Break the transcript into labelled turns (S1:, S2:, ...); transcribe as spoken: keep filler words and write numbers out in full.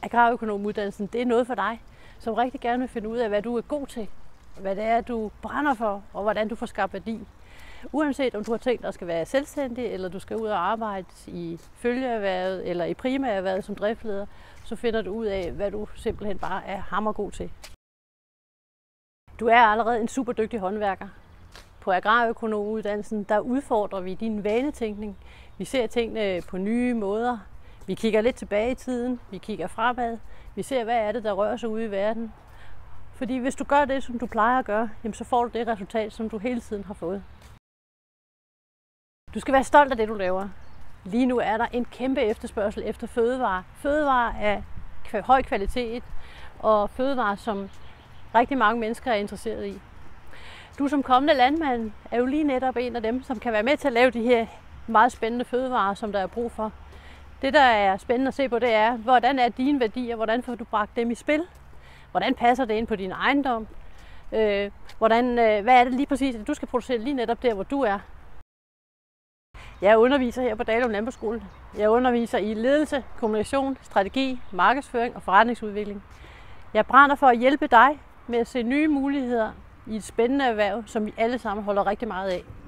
S1: Agrarøkonomuddannelsen, det er noget for dig, som rigtig gerne vil finde ud af, hvad du er god til, hvad det er, du brænder for, og hvordan du får skabt værdi. Uanset om du har tænkt dig at skal være selvstændig, eller du skal ud og arbejde i følgeerhvervet eller i primærerhvervet som driftleder, så finder du ud af, hvad du simpelthen bare er hammergod til. Du er allerede en super dygtig håndværker. På agrarøkonomuddannelsen, der udfordrer vi din vanetænkning. Vi ser tingene på nye måder. Vi kigger lidt tilbage i tiden. Vi kigger fremad. Vi ser, hvad er det, der rører sig ude i verden. Fordi hvis du gør det, som du plejer at gøre, jamen så får du det resultat, som du hele tiden har fået. Du skal være stolt af det, du laver. Lige nu er der en kæmpe efterspørgsel efter fødevarer. Fødevarer af høj kvalitet og fødevarer, som rigtig mange mennesker er interesseret i. Du som kommende landmand er jo lige netop en af dem, som kan være med til at lave de her meget spændende fødevarer, som der er brug for. Det, der er spændende at se på, det er, hvordan er dine værdier, hvordan får du bragt dem i spil? Hvordan passer det ind på din ejendom? Øh, hvordan, øh, hvad er det lige præcis, at du skal producere lige netop der, hvor du er? Jeg underviser her på Dalum Landbrugsskole. Jeg underviser i ledelse, kommunikation, strategi, markedsføring og forretningsudvikling. Jeg brænder for at hjælpe dig med at se nye muligheder i et spændende erhverv, som vi alle sammen holder rigtig meget af.